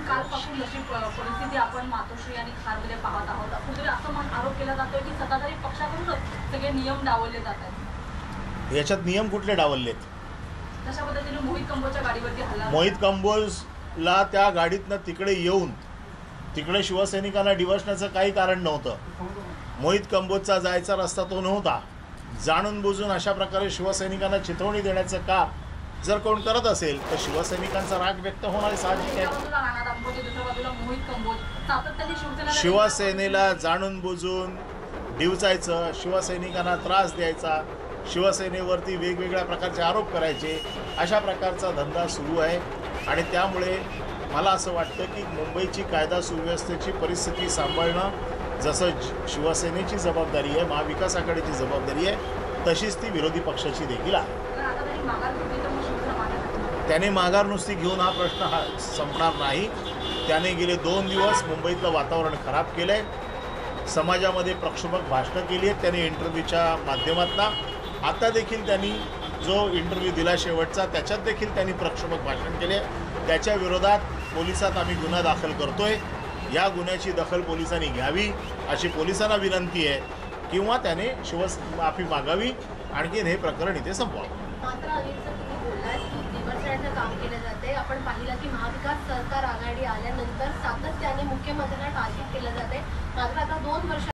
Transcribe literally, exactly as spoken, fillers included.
कालपासून जशी परिस्थिती आपण मातोश्री आणि खारमध्ये पाहत आहोत, कुठेतरी असं मन आरोप केला जातोय की सत्ताधारी पक्षाकडूनच सगळे नियम डावलले जात आहेत। याच्यात नियम कुठले डावललेत? तशा पद्धतीने मोहित कंबोजच्या गाडीवरती हल्ला, मोहित कंबोजला त्या गाडीतनं तिकडे येऊन तिकडे शिवसैनिकांना डिवसण्याचं काही कारण नव्हतं। मोहित कंबोजचा जायचा रस्ता तो नव्हता। जाणून बुजून अशा प्रकारे शिवसैनिकांना चिथवणी देण्याचं काम जर कोण करत असेल तर शिवसैनिकांचा राग व्यक्त होणार साहजिक आहे। शिवसेनेला जाणून बुजून डिवचायचं, शिवसैनिकांना त्रास द्यायचा, शिवसेनेवरती वेगवेगळ्या प्रकारचे आरोप करायचे, अशा प्रकारचा धंदा सुरू आहे। आणि त्यामुळे मला असं वाटतं की मुंबईची कायदा सुव्यवस्थेची परिस्थिती सांभाळणं जसं शिवसेनेची जबाबदारी आहे, महाविकास आघाडीची जबाबदारी आहे, तशीच ती विरोधी पक्षाची देखील आहे। त्याने माघार नुसती घेऊन हा प्रश्न हा संपणार नाही। त्याने गेले दोन दिवस मुंबईतलं वातावरण खराब केलं आहे, समाजामध्ये प्रक्षोभक भाषणं केली आहेत त्याने इंटरव्ह्यूच्या माध्यमातून। आता देखील त्यांनी जो इंटरव्ह्यू दिला शेवटचा त्याच्यात देखील त्यांनी प्रक्षोभक भाषण केले। त्याच्या विरोधात पोलिसात आम्ही गुन्हा दाखल करतोय। या गुन्ह्याची दखल पोलिसांनी घ्यावी अशी पोलिसांना विनंती आहे, किंवा त्याने शिवस माफी मागावी, आणखीन हे प्रकरण इथे संपवावं। मात्र अनिल सर, तुम्ही बोललात की दिवसरात्र काम केलं जाते। आपण पाहिलं की महाविकास सरकार आघाडी आल्यानंतर सातत्याने मुख्यमंत्र्यांना टार्गेट केलं जाते। मात्र आता दोन वर्ष